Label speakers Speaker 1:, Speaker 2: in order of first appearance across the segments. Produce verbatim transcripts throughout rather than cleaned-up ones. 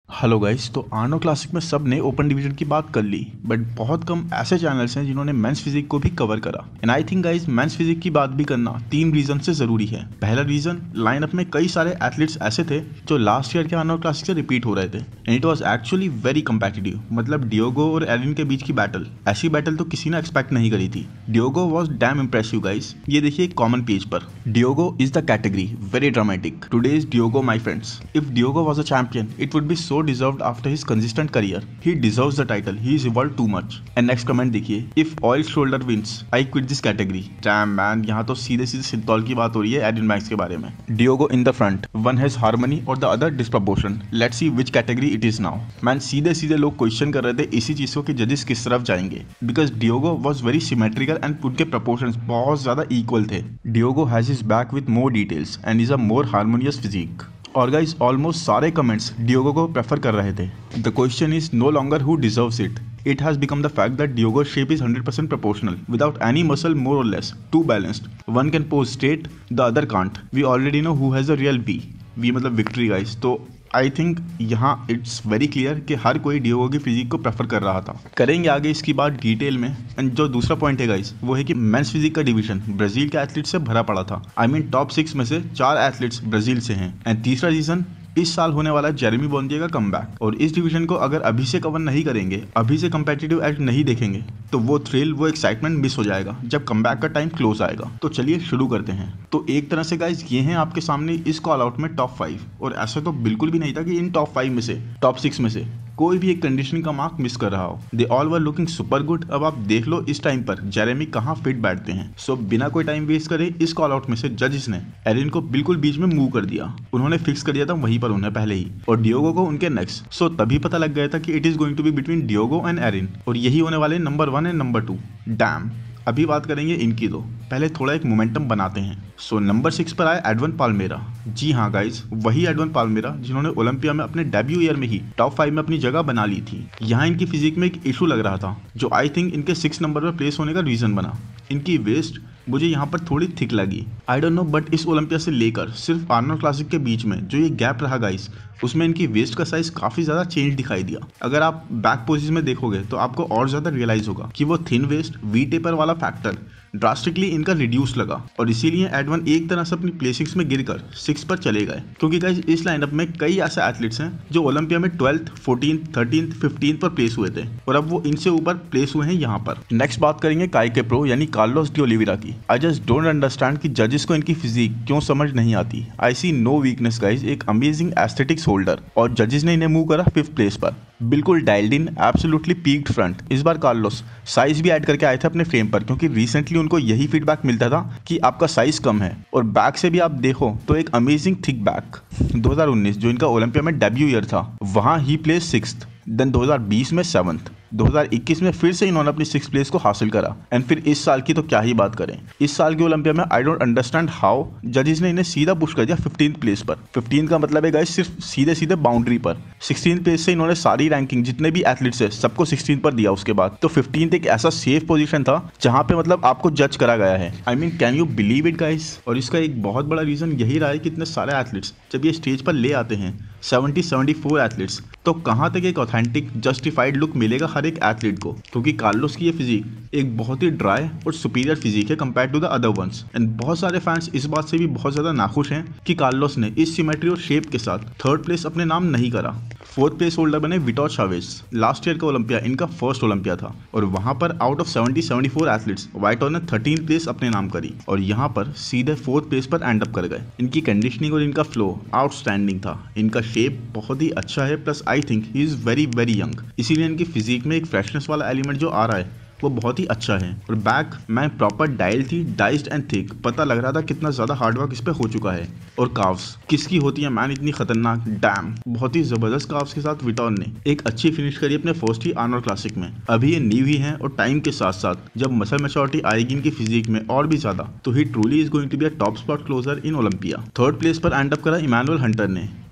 Speaker 1: Hello guys. तो आर्नो classic में सब ने ओपन डिवीजन की बात कर ली, बट बहुत कम ऐसे चैनल्स हैं जिन्होंने मेंस फिजिक को भी कवर करा। And I think guys men's physique की बात भी करना तीन रीजन से जरूरी है। पहला रीजन, लाइनअप में कई सारे एथलीट्स ऐसे थे जो लास्ट ईयर के आर्नो क्लासिक से रिपीट हो रहे थे and it was actually very competitive. मतलब डियोगो और एरिन के बीच की बैटल, ऐसी बैटल तो किसी ने एक्सपेक्ट नहीं करी थी। Diogo was damn impressive guys. ये देखिए कॉमन पेज पर, Diogo is the category, very dramatic. Today is Diogo my friends. If Diogo was a champion it would be so deserved after his consistent career. He deserves the title. He is evolved too much. And next comment देखिए, if oil shoulder wins, I quit this category. Damn man, यहाँ तो सीधे सीधे Cinthol की बात हो रही है एरिन मैक्स के बारे में। Diogo in the front, one has harmony or the other disproportion. Let's see which category it is now. Man, सीधे सीधे लोग क्वेश्चन कर रहे थे इसी चीज को कि जजेस किस तरफ जाएंगे, because Diogo was very symmetrical and उनके proportions बहुत ज्यादा equal थे। Diogo has his back with more details and is a more harmonious physique. और गाइस ऑलमोस्ट सारे कमेंट्स डियोगो को प्रेफर कर रहे थे। The question is no longer who deserves it, it has become the fact that Diogo's shape is one hundred percent proportional, without any muscle, more or less, too balanced. One can pose straight, the other can't. We already know who has a real V. V मतलब victory guys। तो I think यहाँ it's very clear कि हर कोई Diogo की physique को prefer कर रहा था। करेंगे आगे इसकी बात डिटेल में। एंड जो दूसरा पॉइंट है गाइस वो है कि मेंस फिजिक का डिवीजन ब्राजील के एथलीट से भरा पड़ा था। आई मीन टॉप सिक्स में से चार एथलीट्स ब्राजील से हैं। एंड तीसरा रीजन, इस साल होने वाला जेरेमी बोंदिया का कमबैक। और इस डिवीजन को अगर अभी से कवर नहीं करेंगे, अभी से कंपेटिटिव एज नहीं देखेंगे, तो वो थ्रिल, वो एक्साइटमेंट मिस हो जाएगा जब कमबैक का टाइम क्लोज आएगा। तो चलिए शुरू करते हैं। तो एक तरह से गाइस ये हैं आपके सामने इस कॉल आउट में टॉप फाइव। और ऐसा तो बिल्कुल भी नहीं था कि इन टॉप फाइव में से, टॉप सिक्स में से कोई भी एक कंडीशनिंग का मार्क मिस कर रहा हो। They all were looking super good. अब आप देख लो इस टाइम पर जेरेमी कहाँ फिट बैठते हैं। सो so, बिना कोई टाइम वेस्ट करे इस कॉल आउट में से जजेस ने एरिन को बिल्कुल बीच में मूव कर दिया। उन्होंने फिक्स कर दिया था वहीं पर उन्हें पहले ही, और डियोगो को उनके नेक्स्ट। सो so, तभी पता लग गया था कि it is going to be between Diogo and Erin, और यही होने वाले number one and number two. Damn. अभी बात करेंगे इनकी, तो पहले थोड़ा एक मोमेंटम बनाते हैं। सो नंबर सिक्स पर आए एडवन पाल्मेरा। जी हाँ गाइज, वही एडवन पाल्मेरा जिन्होंने ओलंपिया में अपने डेब्यू ईयर में ही टॉप फाइव में अपनी जगह बना ली थी। यहाँ इनकी फिजिक में एक इशू लग रहा था जो आई थिंक इनके सिक्स नंबर पर प्लेस होने का रीजन बना। इनकी वेस्ट मुझे यहाँ पर थोड़ी थिक लगी। आई डोंट नो, बट इस ओलंपिया से लेकर सिर्फ आर्नो क्लासिक के बीच में जो ये गैप रहा गाइस, उसमें इनकी वेस्ट का साइज काफी ज्यादा चेंज दिखाई दिया। अगर आप बैक पोजीशन में देखोगे तो आपको और ज्यादा रियलाइज होगा कि वो थिन वेस्ट, वी टेपर वाला फैक्टर ड्रास्टिकली इनका रिड्यूस लगा, और इसीलिए एडवन एक तरह से अपनी प्लेसिंग्स में गिरकर सिक्स पर चले गए। क्योंकि गाइस इस लाइनअप में कई ऐसे एथलीट्स हैं जो ओलंपिया में ट्वेल्थ, फोर्टीन, थर्टीन, फिफ्टीन पर प्लेस हुए थे, और अब वो इनसे ऊपर प्लेस हुए हैं यहाँ पर। नेक्स्ट बात करेंगे काई के प्रो यानी कार्लोस डी ओलिवेरा की। आई जस्ट डोंट अंडरस्टैंड कि जजेस को इनकी फिजिक क्यों समझ नहीं आती। I see no weakness guys, एक अमेजिंग एस्थेटिक्स होल्डर, और जजेस ने इन्हें मूव करा फिफ्थ प्लेस पर। बिल्कुल dialled in, absolutely peaked front. इस बार कार्लोस साइज भी ऐड करके आए थे अपने फ्रेम पर, क्योंकि रिसेंटली उनको यही फीडबैक मिलता था कि आपका साइज कम है। और बैक से भी आप देखो तो एक अमेजिंग थिक बैक। दो हज़ार उन्नीस जो इनका ओलंपिया में डेब्यू ईयर था, वहां ही प्लेस सिक्स्थ। देन दो हज़ार बीस में सेवंथ, दो हज़ार इक्कीस में फिर से इन्होंने अपनी सिक्स प्लेस को हासिल करा। एंड फिर इस साल की तो क्या ही बात करें। इस साल के ओलंपिया में आई डोंट अंडरस्टैंड हाउ जजेस ने इन्हें सीधा पुश कर दिया फिफ्टीन प्लेस पर। फिफ्टीन का मतलब है गाइस सिर्फ सीधे सीधे बाउंड्री पर। सिक्सटीन प्लेस से इन्होंने सारी रैंकिंग जितने भी एथलीट्स है सबको सिक्सटीन पर दिया। उसके बाद तो फिफ्टीन एक ऐसा सेफ पोजीशन था जहां पे मतलब आपको जज करा गया है। I mean can you believe it guys. और इसका एक बहुत बड़ा रीजन यही रहा है कि इतने सारे एथलीट्स जब ये स्टेज पर ले आते हैं, सेवेंटी सेवेंटी फोर एथलीट्स, तो कहाँ तक एक ऑथेंटिक जस्टिफाइड लुक मिलेगा हर एक एथलीट को। क्योंकि कार्लोस की ये फिजिक एक बहुत ही ड्राई और सुपीरियर फिजिक है compare to the other ones. And बहुत सारे फैंस इस बात से भी बहुत ज्यादा नाखुश हैं कि कार्लोस ने इस सिमेट्री और शेप के साथ थर्ड प्लेस अपने नाम नहीं करा। फोर्थ प्लेस होल्डर बने विटोर चावेज। लास्ट ईयर का ओलंपिया इनका फर्स्ट ओलंपिया था, और वहां पर out of seventy seventy four athletes Vitor ने थर्टीन प्लेस अपने नाम करी, और यहाँ पर सीधे फोर्थ प्लेस पर एंड अप कर गए। इनकी कंडीशनिंग और इनका फ्लो आउटस्टैंडिंग था। इनका शेप बहुत ही अच्छा है, plus I think he is very very young, इसीलिए इनकी फिजिक में एक फ्रेशनेस वाला एलिमेंट जो आ रहा है वो बहुत ही अच्छा है। और बैक मैं प्रॉपर डायल थी, डाइस्ड एंड थिक, पता लग रहा था कितना ज्यादा हार्डवर्क इस पे हो चुका है। और काव्स किसकी होती है मैन इतनी खतरनाक, डैम। बहुत ही जबरदस्त काव्स के साथ विटोर ने एक अच्छी फिनिश करी अपने फर्स्ट ही आर्नो क्लासिक में। अभी ये न्यू ही है, और टाइम के साथ साथ जब मसल मैच्योरिटी आएगी इनकी फिजिक में और भी ज्यादा, तो he truly is going to be a top spot closer in Olympia. Third place पर एंड अप करा इमैनुअल हंटर ने।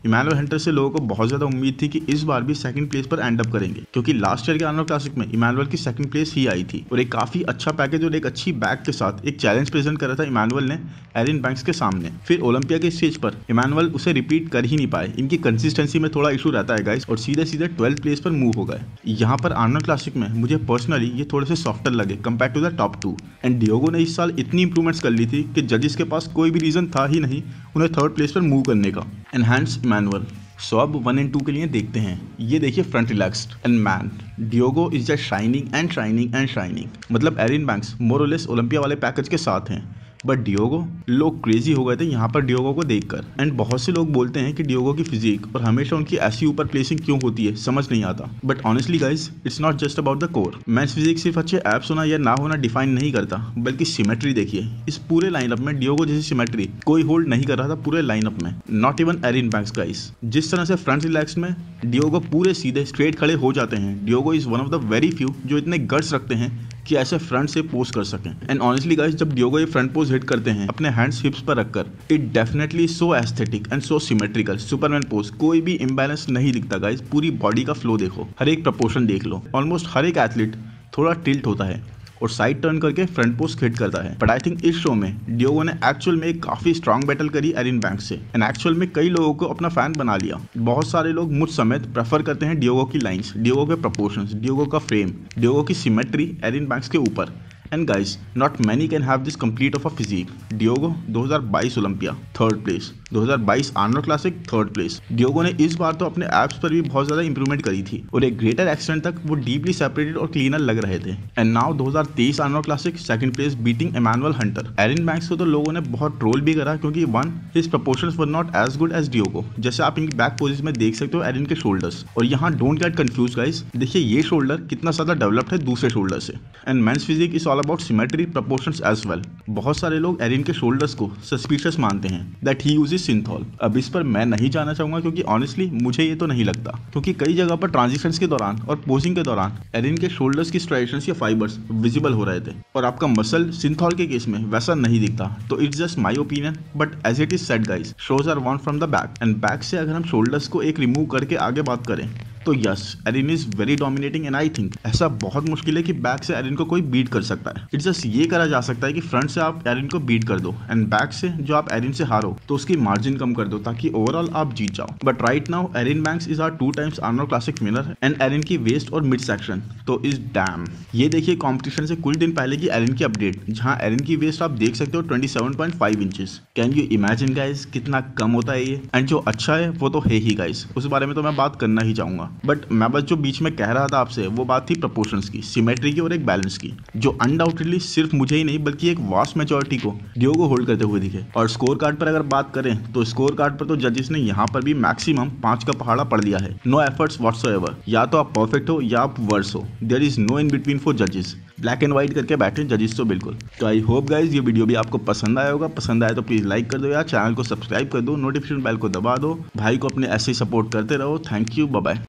Speaker 1: इमानुअल हंटर से लोगों को बहुत ज्यादा उम्मीद थी कि इस बार भी सेकंड प्लेस पर एंड अप करेंगे, क्योंकि लास्ट ईयर के आर्नोल्ड क्लासिक में इमानुअल की सेकंड प्लेस ही आई थी और एक काफी अच्छा पैकेज और एक अच्छी बैक के साथ एक चैलेंज प्रेजेंट करा था इमानुअल ने एरिन बैंक्स के सामने। फिर ओलंपिया के स्टेज पर इमानुअल उसे रिपीट कर ही नहीं पाए, इनकी कंसिस्टेंसी में थोड़ा इशू रहता है गाइस, और सीधे सीधे ट्वेल्थ प्लेस पर मूव हो गए। यहाँ पर आर्नोल्ड क्लासिक में मुझे पर्सनली ये थोड़े से सॉफ्टर लगे compare to the top two, and Diogo ने इस साल इतनी इंप्रूवमेंट्स कर ली थी कि जजेस के पास कोई भी रीजन था ही नहीं उन्हें थर्ड प्लेस पर मूव करने का। Enhance Emmanuel. सो अब वन एंड टू के लिए देखते हैं। ये देखिए front relaxed and man Diogo is just shining and shining and shining. मतलब एरिन बैंक्स मोर और लेस ओलंपिया वाले पैकेज के साथ हैं, बट डियोगो लोग क्रेजी हो गए थे यहाँ पर डियोगो को देखकर। एंड बहुत से लोग बोलते हैं कि डियोगो की फिजिक और हमेशा उनकी ऐसी ऊपर प्लेसिंग क्यों होती है समझ नहीं आता, but honestly guys it's not just about the core. Match physique सिर्फ अच्छे एप्स होना या ना होना डिफाइन नहीं करता, बल्कि सिमेट्री देखिए। इस पूरे लाइनअप में डियोगो जैसी सिमेट्री कोई होल्ड नहीं कर रहा था पूरे लाइनअप में, not even Erin Banks guys. जिस तरह से फ्रंट रिलैक्स में डियोगो पूरे सीधे स्ट्रेट खड़े हो जाते हैं, Diogo is one of the very few जो इतने गट्स रखते हैं कि ऐसे फ्रंट से पोज कर सकें। एंड ऑनेस्टली गाइस जब डियोगो ये फ्रंट पोज हिट करते हैं अपने हैंड्स हिप्स पर रखकर, it definitely so aesthetic and so symmetrical, superman pose. कोई भी इम्बैलेंस नहीं दिखता गाइस, पूरी बॉडी का फ्लो देखो, हर एक प्रपोर्शन देख लो। ऑलमोस्ट हर एक एथलीट थोड़ा टिल्ट होता है और साइड टर्न करके फ्रंट पोस्ट हिट करता है, बट आई थिंक इस शो में डियोगो ने एक्चुअल में एक काफी स्ट्रॉन्ग बैटल करी एरिन बैंक्स से, एंड एक्चुअल में कई लोगों को अपना फैन बना लिया। बहुत सारे लोग मुझ समेत प्रेफर करते हैं डियोगो की लाइंस, डियोगो के प्रपोर्शंस, डियोगो का फ्रेम, डियोगो की सिमेट्री एरिन बैंक्स के ऊपर। And guys not many can have this complete of a physique. Diogo दो हज़ार बाईस ओलंपिया थर्ड प्लेस, दो हज़ार बाईस Arnold Classic third place. Diogo ने इस बार तो अपने एप्स पर भी बहुत ज्यादा इंप्रूवमेंट करी थी और एक ग्रेटर एक्सटेंट तक वो डीपली सेपरेटेड और क्लीनर लग रहे थे। एंड नाउ दो हज़ार तेईस Arnold Classic second place beating Emmanuel Hunter. Erin Banks को तो लोगों ने बहुत ट्रोल भी करा, क्योंकि one his proportions were not as good as Diogo. जैसे आप इनकी बैक पोजीशन में देख सकते हो एरिन के शोल्डर्स, और यहाँ डोंट गेट कंफ्यूज गाइस, देखिए ये शोल्डर कितना ज्यादा डेवलप्ड है दूसरे शोल्डर से। And men's physique is all about symmetry proportions as well। बहुत सारे लोग एरिन के शोल्डर्स को सस्पिशियस मानते हैं दैट ही यूजेस सिंथॉल। अब इस पर मैं नहीं जाना चाहूंगा, क्योंकि ऑनेस्टली मुझे ये तो नहीं लगता, क्योंकि कई जगह पर ट्रांजिशंस के दौरान और पोजिंग के दौरान एरिन के शोल्डर्स की स्ट्राइशंस या फाइबर्स विजिबल हो रहे थे, और आपका मसल सिंथॉल के केस में वैसा नहीं दिखता। तो it's just my opinion, but as it is said guys, shows are won from the back, and back से अगर हम शोल्डर्स को एक रिमूव करके आगे बात करें तो yes Erin is very dominating, and I think ऐसा बहुत मुश्किल है कि बैक से एरिन को कोई बीट कर सकता है। इट्स जस्ट ये करा जा सकता है कि फ्रंट से आप एरिन को बीट कर दो, एंड बैक से जो आप एरिन से हारो तो उसकी मार्जिन कम कर दो, ताकि ओवरऑल आप जीत जाओ। But right now Erin Banks is are two times Arnold Classic winner, and Erin की वेस्ट और मिड सेक्शन तो इज डैम। ये देखिए कॉम्पिटिशन से कुछ दिन पहले की एरिन की अपडेट, जहां एरिन की वेस्ट आप देख सकते हो सत्ताईस पॉइंट पाँच inches. Can you imagine guys कितना कम होता है ये? एंड जो अच्छा है वो तो है ही गाइस, उस बारे में तो मैं बात करना ही चाहूंगा। बट मैं बस जो बीच में कह रहा था आपसे वो बात थी प्रपोर्शंस की, सिमेट्री की और एक बैलेंस की, जो अनडाउटेडली सिर्फ मुझे ही नहीं बल्कि एक वास्ट मेजॉरिटी को डियोगो होल्ड करते हुए दिखे। और स्कोर कार्ड पर अगर बात करें तो स्कोर कार्ड पर तो जजेस ने यहाँ पर भी मैक्सिमम पांच का पहाड़ा पढ़ दिया है। नो एफर्ट्स व्हाटसोएवर, या तो आप परफेक्ट हो या आप वर्स हो, there is no in between for जजेस। ब्लैक एंड व्हाइट करके बैठे जजेस तो बिल्कुल। तो आई होप गाइज ये वीडियो भी आपको पसंद आया होगा। पसंद आया तो प्लीज लाइक कर दो यार, चैनल को सब्सक्राइब कर दो, नोटिफिकेशन बेल को दबा दो, भाई को अपने ऐसे ही सपोर्ट करते रहो। Thank you, bye bye.